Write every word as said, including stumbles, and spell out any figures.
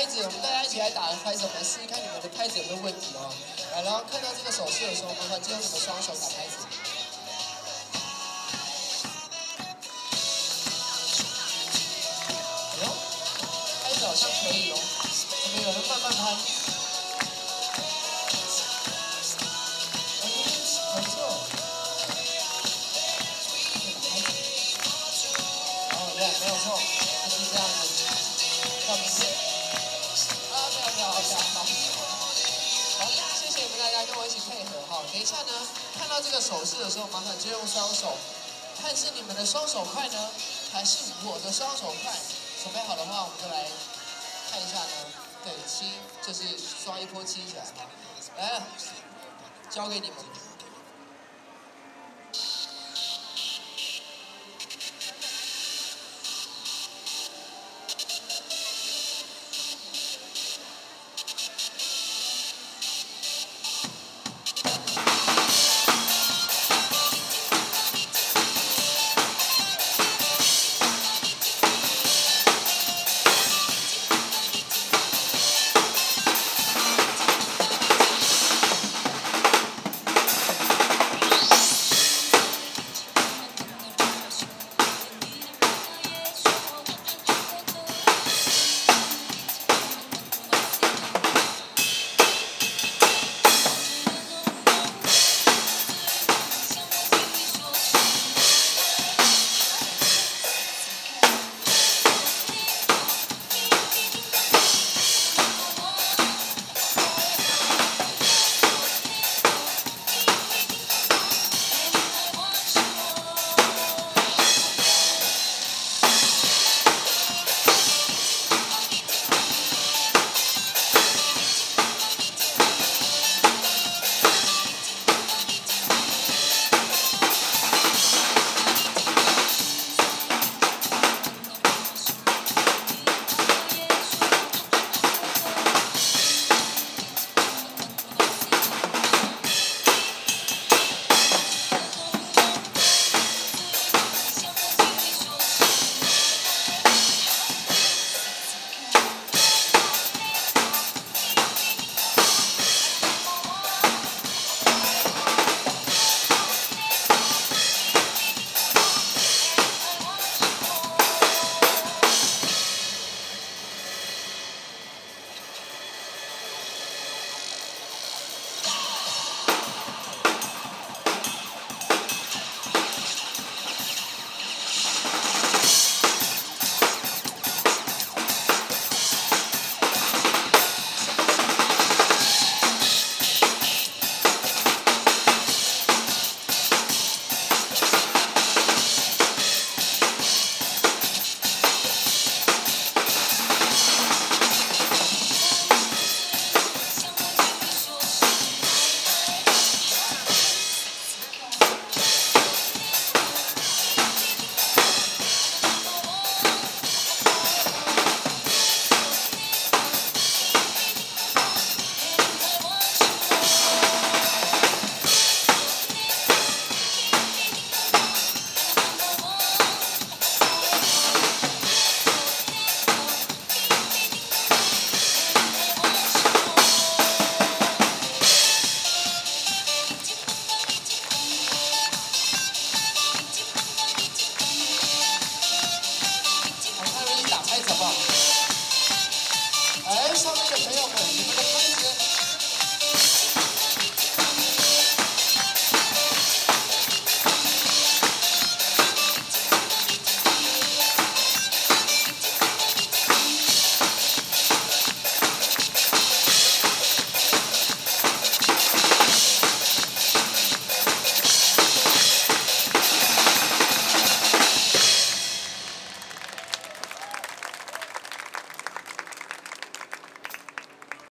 拍子，我们大家一起来打个拍子，我们来试试看你们的拍子有没有问题哦。来，然后看到这个手势的时候，麻烦就用你们双手打拍子。哎呦，拍子好像可以哦，怎么有人慢慢拍？ 没错，哦，对，没有错，就是这样子。到明天，啊，没有没有，OK，好，好，谢谢你们大家跟我一起配合哈。等一下呢，看到这个手势的时候，麻烦就用双手，看是你们的双手快呢，还是我的双手快？准备好的话，我们就来看一下呢。对，七就是刷一波七起来哈，来了，交给你们。